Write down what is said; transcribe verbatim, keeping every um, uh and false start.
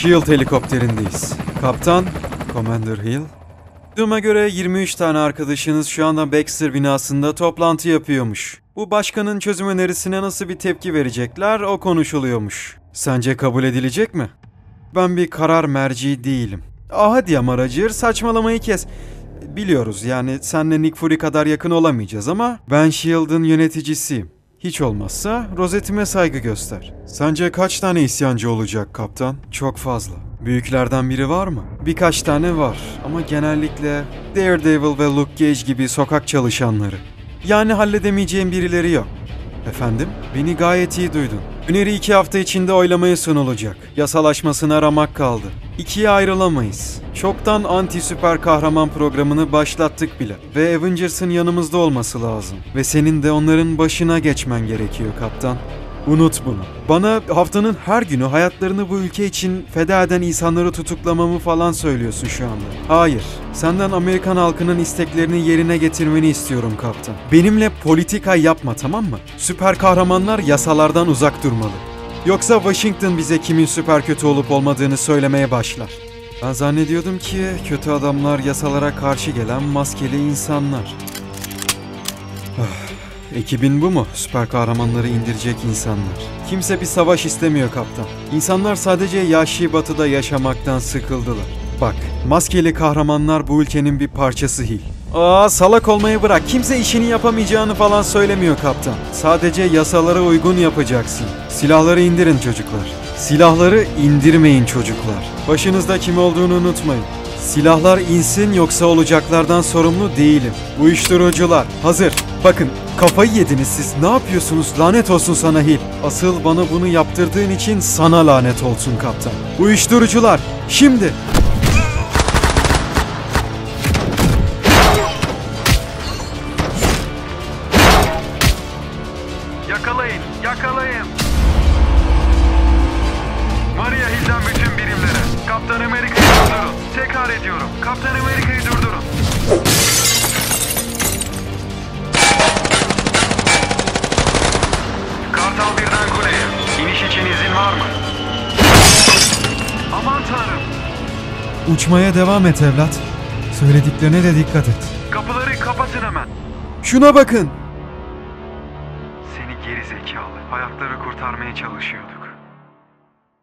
Shield helikopterindeyiz. Kaptan, Commander Hill. Duyduğuma göre yirmi üç tane arkadaşınız şu anda Baxter binasında toplantı yapıyormuş. Bu başkanın çözüm önerisine nasıl bir tepki verecekler o konuşuluyormuş. Sence kabul edilecek mi? Ben bir karar merci değilim. Ah hadi ama Roger, saçmalamayı kes. Biliyoruz yani senle Nick Fury kadar yakın olamayacağız ama ben Shield'ın yöneticisiyim. Hiç olmazsa rozetime saygı göster. Sence kaç tane isyancı olacak kaptan? Çok fazla. Büyüklerden biri var mı? Birkaç tane var ama genellikle Daredevil ve Luke Cage gibi sokak çalışanları. Yani halledemeyeceğim birileri yok. Efendim? Beni gayet iyi duydun. Öneri iki hafta içinde oylamaya sunulacak. Yasalaşmasına ramak kaldı. İkiye ayrılamayız. Çoktan anti süper kahraman programını başlattık bile. Ve Avengers'ın yanımızda olması lazım. Ve senin de onların başına geçmen gerekiyor kaptan. Unut bunu. Bana haftanın her günü hayatlarını bu ülke için feda eden insanları tutuklamamı falan söylüyorsun şu anda. Hayır. Senden Amerikan halkının isteklerini yerine getirmeni istiyorum kaptan. Benimle politika yapma, tamam mı? Süper kahramanlar yasalardan uzak durmalı. Yoksa Washington bize kimin süper kötü olup olmadığını söylemeye başlar. Ben zannediyordum ki kötü adamlar yasalara karşı gelen maskeli insanlar. Ekibin bu mu? Süper kahramanları indirecek insanlar. Kimse bir savaş istemiyor kaptan. İnsanlar sadece Yahşi Batı'da yaşamaktan sıkıldılar. Bak, maskeli kahramanlar bu ülkenin bir parçası Hill. Aa, salak olmayı bırak. Kimse işini yapamayacağını falan söylemiyor kaptan. Sadece yasalara uygun yapacaksın. Silahları indirin çocuklar. Silahları indirmeyin çocuklar. Başınızda kim olduğunu unutmayın. Silahlar insin yoksa olacaklardan sorumlu değilim. Uyuşturucular hazır. Bakın kafayı yediniz siz. Ne yapıyorsunuz? Lanet olsun sana Hill. Asıl bana bunu yaptırdığın için sana lanet olsun kaptan. Uyuşturucular şimdi. Yakalayın, yakalayın. Maria Hill'den bütün birimlere. Kaptan Amerika'yı durdurun. Tekrar ediyorum. Kaptan Amerika'yı durdurun. Kartal birden kuleye. İniş için izin var mı? Aman tanrım. Uçmaya devam et evlat. Söylediklerine de dikkat et. Kapıları kapatın hemen. Şuna bakın. Seni geri zekalı. Hayatları kurtarmaya çalışıyordu.